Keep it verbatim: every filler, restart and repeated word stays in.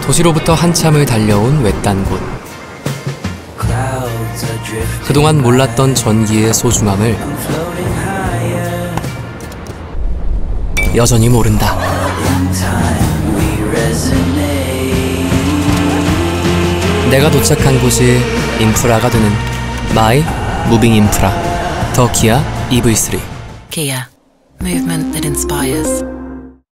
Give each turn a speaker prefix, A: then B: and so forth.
A: 도시로부터 한참을 달려온 외딴 곳. 그동안 몰랐던 전기의 소중함을 여전히 모른다. 내가 도착한 곳이 인프라가 되는 마이 무빙 인프라, 더 기아 이브이 쓰리.
B: Kia, movement that inspires.